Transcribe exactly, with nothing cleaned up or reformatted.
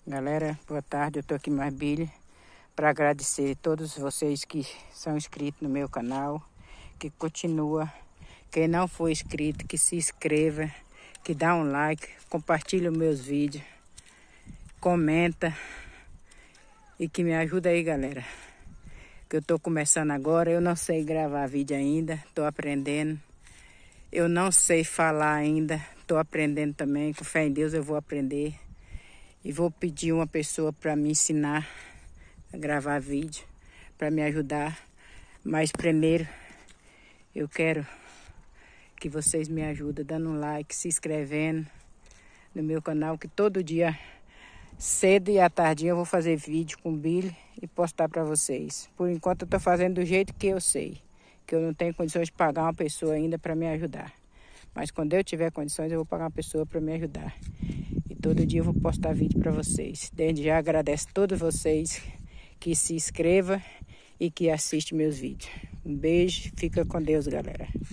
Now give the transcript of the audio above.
Galera, boa tarde, eu tô aqui mais Billy para agradecer a todos vocês que são inscritos no meu canal, que continua. Quem não for inscrito, que se inscreva, que dá um like, compartilha os meus vídeos, comenta e que me ajuda aí, galera. Que eu tô começando agora, eu não sei gravar vídeo ainda, tô aprendendo. Eu não sei falar ainda, tô aprendendo também, com fé em Deus eu vou aprender. E vou pedir uma pessoa para me ensinar a gravar vídeo, para me ajudar. Mas primeiro, eu quero que vocês me ajudem dando um like, se inscrevendo no meu canal, que todo dia, cedo e à tardinha, eu vou fazer vídeo com o Billy e postar para vocês. Por enquanto eu tô fazendo do jeito que eu sei, que eu não tenho condições de pagar uma pessoa ainda para me ajudar. Mas quando eu tiver condições, eu vou pagar uma pessoa para me ajudar. E todo dia eu vou postar vídeo para vocês. Desde já agradeço a todos vocês que se inscrevam e que assistem meus vídeos. Um beijo, fica com Deus, galera.